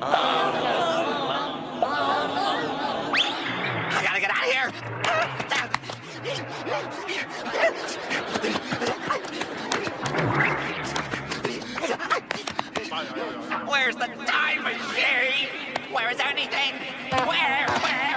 I gotta get out of here. Where's the time machine? Where is anything? Where?